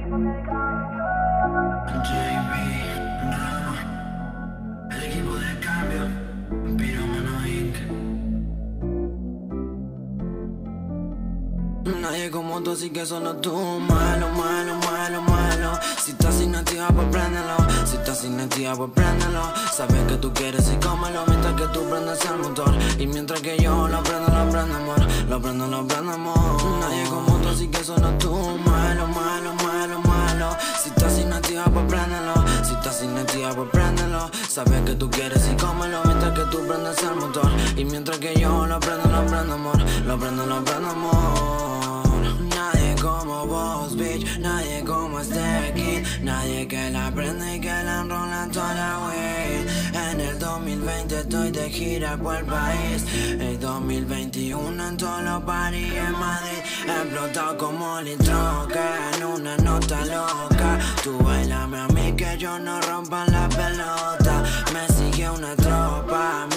JB, Rama, el equipo de cambio, Piromano Inc. Nadie como tú, así que solo tú. Malo, malo, malo, malo. Si estás inactiva, pues préndelo. Si estás inactiva, pues préndelo. Sabes que tú quieres y cómelo mientras que tú prendes el motor. Y mientras que yo lo prendo, amor. Lo prendo, amor. Nadie como tú, así que solo tú. Malo, malo, malo, malo. Si estás inactiva, pues préndelo. Si estás inactiva, pues préndelo. Sabes que tú quieres y cómelo mientras que tú prendes el motor. Y mientras que yo lo prendo, amor. Lo prendo, amor. Nadie como vos, bitch. Nadie como este kid. Nadie que la prende y que la enrola toda la weed. En el 2020 estoy de gira por el país. El 2021 en todos los parties en Madrid. Explotado como litroca en una nota loca. Tú bailame a mí que yo no rompa la pelota. Me sigue una tropa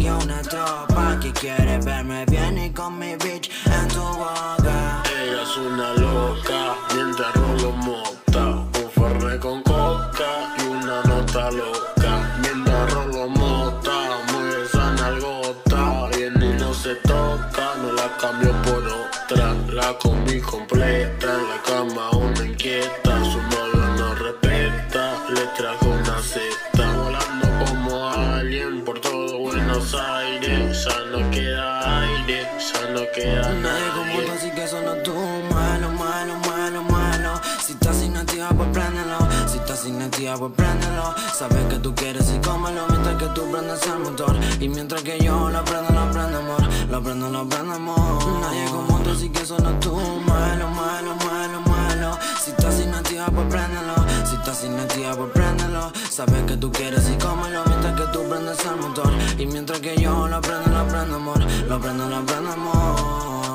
que quiere verme bien y con mi bitch en tu boca. Ella es una loca, mientras rolo mota. Un fernet con coca y una nota loca. Mientras rolo mota, mueve esa nalgota. Viene y no se toca, no la cambio por otra. La comí completa, en la cama una inquieta. Su novio no respeta, le trajo una cesta. Volando como alien por todo Buenos Aires. Ya no queda aire, ya no queda nadie como tú, nadie. así que solo tú. Malo, malo, malo, malo. Si estás inactiva, pues préndelo. Si estás inactiva, pues préndelo. Sabes que tú quieres y cómelo mientras que tú prendes el motor. Y mientras que yo lo prendo, amor. Lo prendo, amor. Nadie como tú, así que solo tú. Malo, malo, malo, malo. Si estás inactiva, pues préndelo. Si estás inactiva, pues préndelo. Sabes que tú quieres y cómelo mientras que tú prendes el motor. Y mientras que yo lo prendo, amor. Lo prendo, amor.